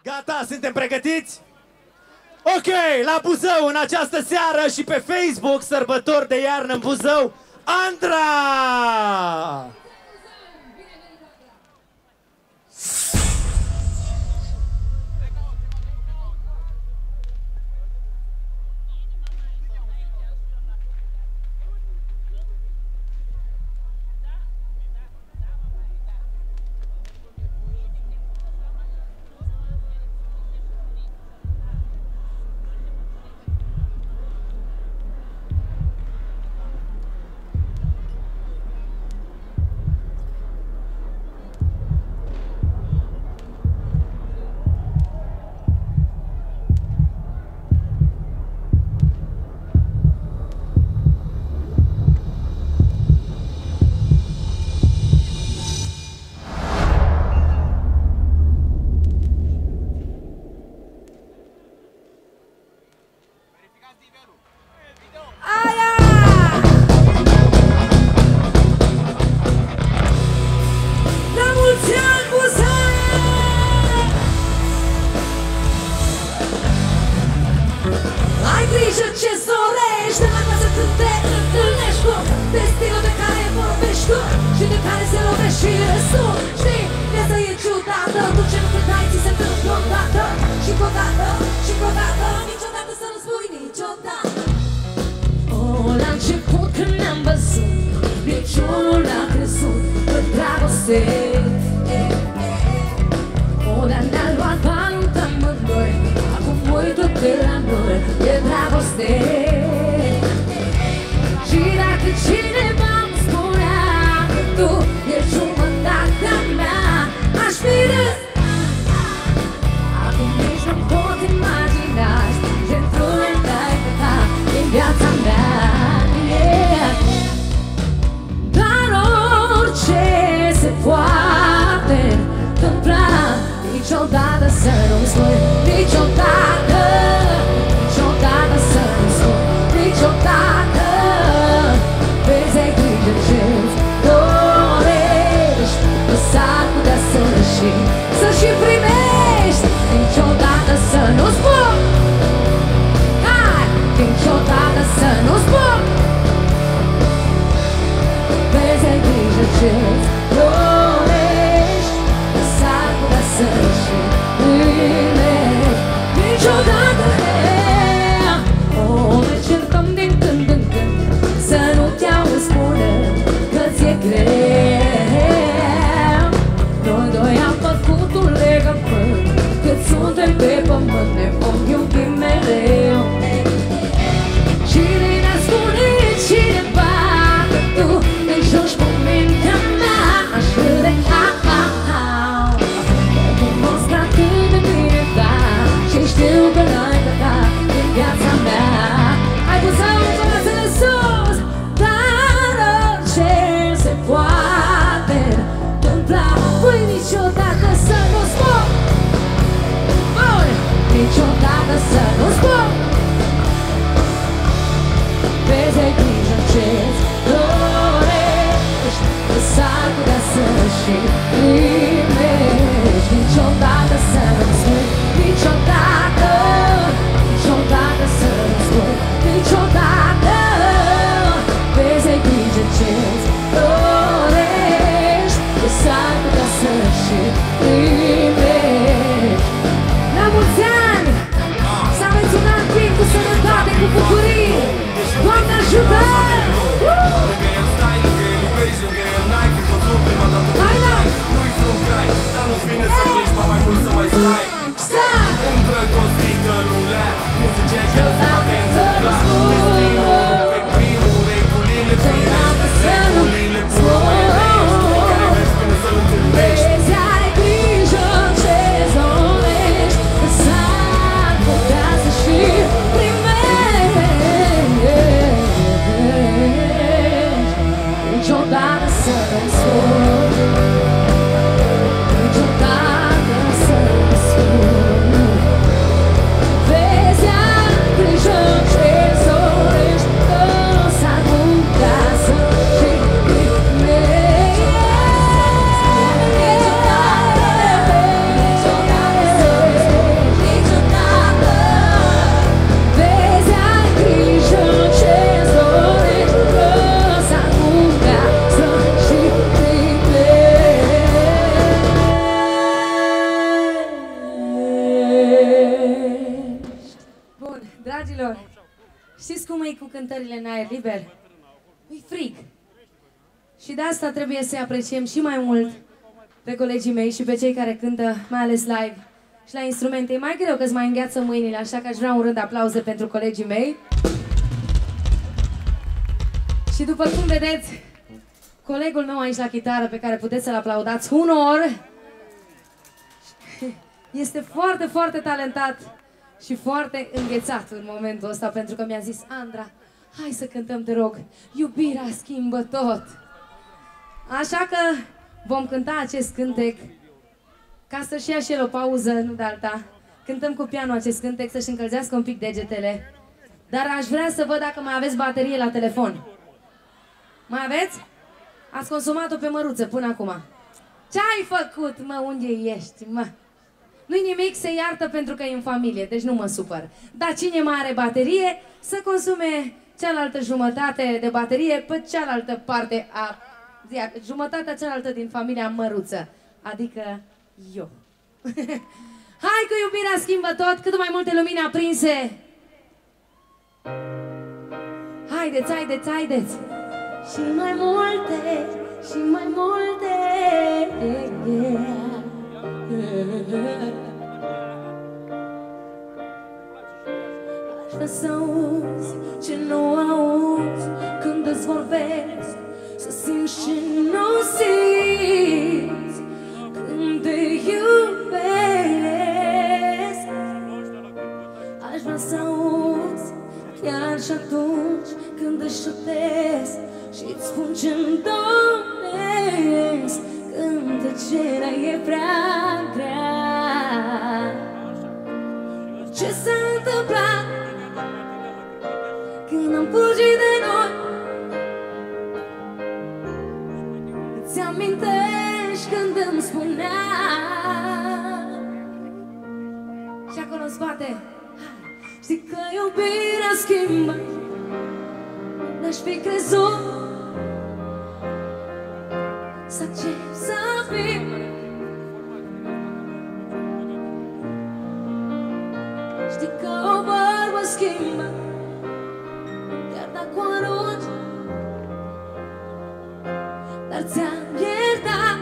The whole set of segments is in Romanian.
Gata, suntem pregătiți? Ok, la Buzău în această seară și pe Facebook, sărbători de iarnă în Buzău, Andra! Noi doi am făcut un legământ cu cântările în aer liber? E frig. Și de asta trebuie să-i apreciem și mai mult pe colegii mei și pe cei care cântă, mai ales live și la instrumente. E mai greu că-ți mai îngheață mâinile, așa că aș vrea un rând de aplauze pentru colegii mei. Și după cum vedeți, colegul meu aici la chitară, pe care puteți să-l aplaudați unor, este foarte, foarte talentat și foarte înghețat în momentul ăsta, pentru că mi-a zis: Andra, hai să cântăm, te rog, iubirea schimbă tot. Așa că vom cânta acest cântec ca să-și ia și el o pauză, nu de alta. Cântăm cu pianul acest cântec să-și încălzească un pic degetele. Dar aș vrea să văd dacă mai aveți baterie la telefon. Mai aveți? Ați consumat-o pe măruță până acum. Ce-ai făcut, mă? Unde ești, mă? Nu-i nimic, se iartă pentru că e în familie, deci nu mă supăr. Dar cine mai are baterie, să consume cealaltă jumătate de baterie pe cealaltă parte a... jumătatea cealaltă din familia măruță. Adică eu. Hai că iubirea schimbă tot, cât mai multe lumini aprinse. Haideți, haideți, haideți. Și mai multe, și mai multe. Aș vrea să auzi ce nu auzi când îți vorbesc, să simți ce nu simți când te iubesc. Aș vrea să auzi chiar și atunci când își șoptesc și-ți spun ce-mi doresc, când tăcerea e prea grea. Ce s-a întâmplat când am fugit de noi? Îți amintești când îmi spunea? Și acolo în spate, știi că iubirea schimbă. N-aș fi crezut să accept să fim. Știi că o vorbă schimbă, chiar dacă o arunci. Dar ți-am iertat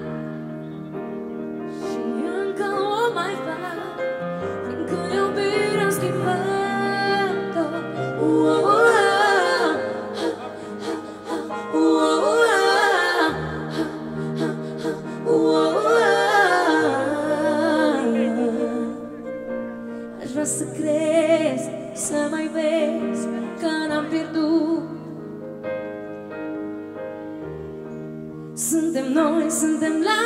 și încă o mai fac, fiindcă iubirea schimbă tot. Aș vrea să crezi, să mai vezi că n-am pierdut. Suntem noi, suntem la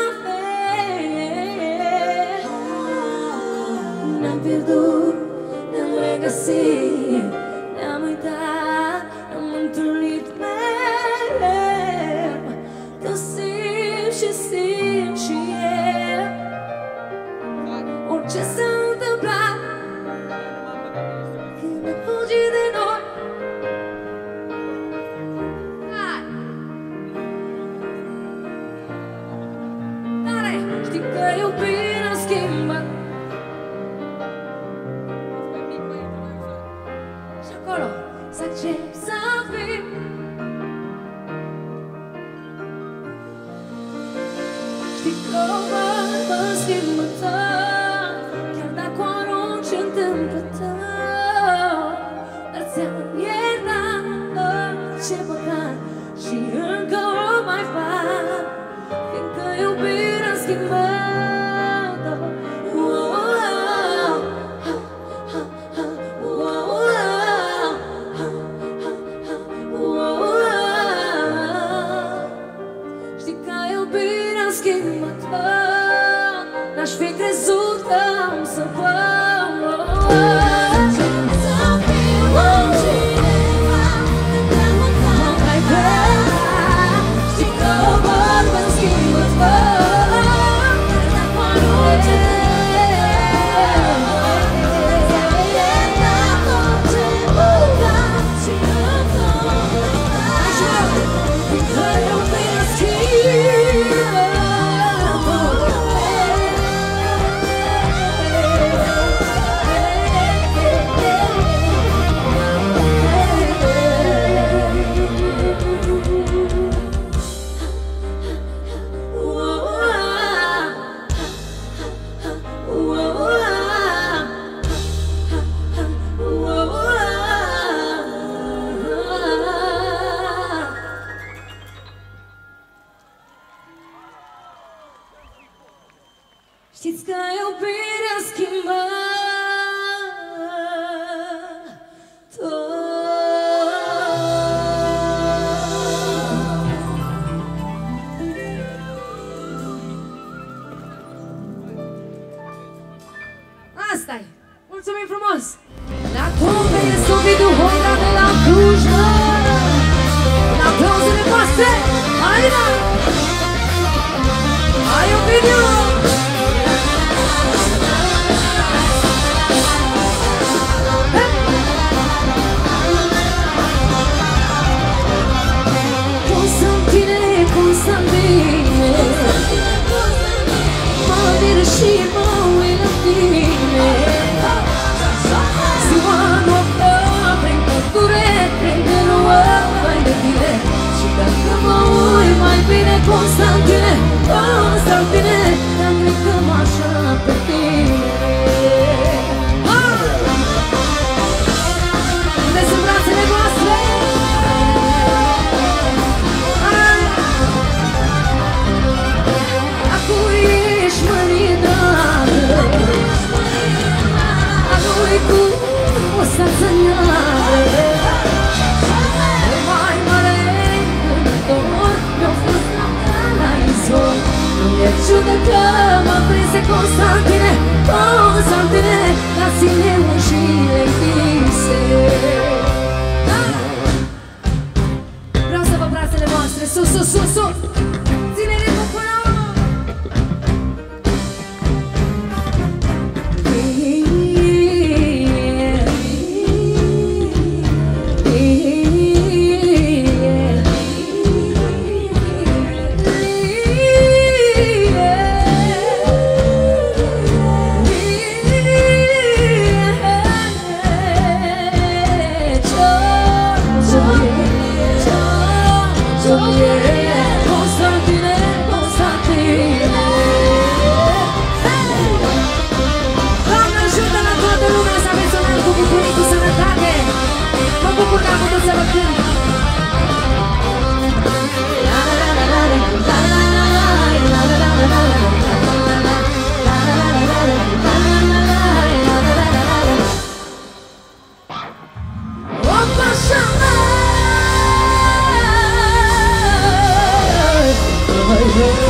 fel. N-am pierdut, ne-am regăsit, ne-am uitat, ne-am întâlnit mereu. Tu simți și simt și eu. Orice s-a întâmplat când ai fugit de noi. Tare! Știi că iubirea schimbă. Și acolo să accept să fim. Știi că mă schimbă tot, chiar dacă o arunci întâmplă tot. Dar ți-am iertat ce păcat și încă o mai fac, fiindcă iubirea schimbă tot. Știi că iubirea schimbă tot, n-aș fi crezut că am să Știți că iubirea schimbă tot. Asta-i! Mulțumim frumos! La tobe este Ovidiu Honda de la Cluj, mă! În aplauzele voastre! Hai, mă! Hai, Ovidiu! Constantine, Constantine, mă mir și mă uit la tine. Ziua noaptea prin pădure, prin găluă, mai de tine. Și dacă mă uit mai bine, Constantine, Constantine, am gândit așa pe tine. Unde sunt brațele voastre? Ești mărie dragă, a lui cu o sațăneară. Mai mare gândător mi-a fost la izvor. Nu-mi-e ciudă că mă prinse Constantine, Constantine, la sine ușile închise. Vreau să vă brațele voastre sus, sus, sus, sus. Ține ritmul până Constantine, Constantine. Doamne ajută la toată lumea să aveți un an cu bucurii, cu sănătate. Mă bucur că am putut să vă cânt. Opa,